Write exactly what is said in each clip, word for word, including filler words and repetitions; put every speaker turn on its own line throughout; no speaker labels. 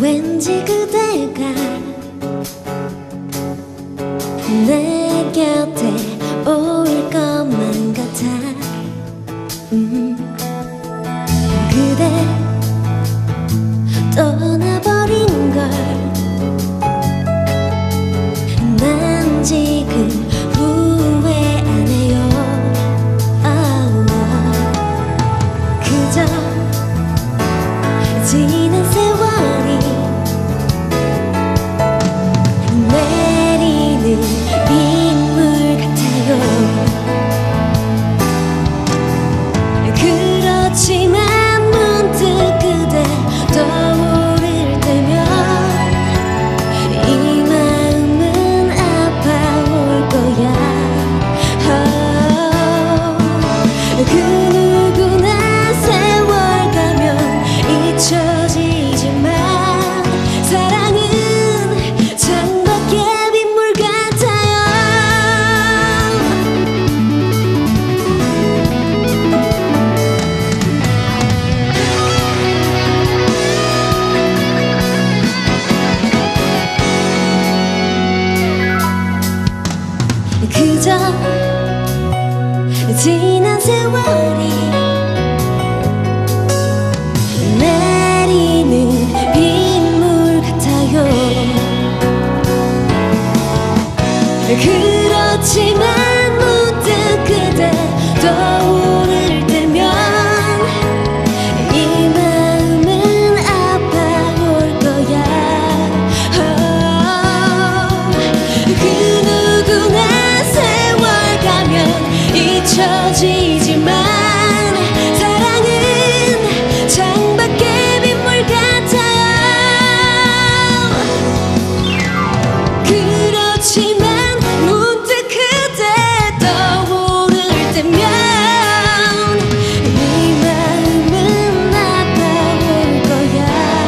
왠지 그대가 내 곁에 올 것만 같아. 음. 그대 떠나버린 걸 난 지금 후회 안 해요. oh. 그저 지난 세월이 내리는 빗물 같아요. 그렇지만 문득 그대 떠오를 때면 이 마음은 아파올 거야. oh. 그 누구나 세월 가면 잊혀지지만 사랑은 창밖의 빗물 같아요. 그저 지난 세월이 내리는 빗물 같아요. 그렇지만 문득 그대 떠오를 때면 이 마음은 아파올 거야. oh. 그 누구나 세월 가면 잊혀지지만 사랑은 창밖의 빗물 같아요. 그렇지만 문득 그대 떠오를 때면 이 마음은 아파올 거야.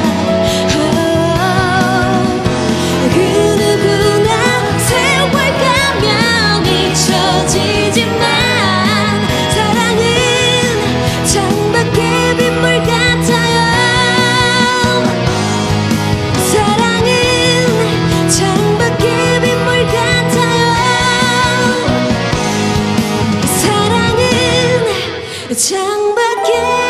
oh. 그 누구나 세월 가면 잊혀지지만 창밖의 빗물 같아요. 사랑은 창밖의 빗물 같아요. 사랑은 창밖의